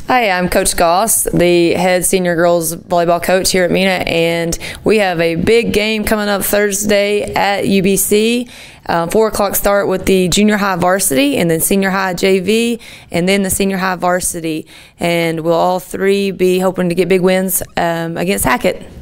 Hi, I'm Coach Goss, the head senior girls volleyball coach here at MENA, and we have a big game coming up Thursday at UBC. 4 o'clock start with the junior high varsity, and then senior high JV, and then the senior high varsity. And we'll all three be hoping to get big wins against Hackett.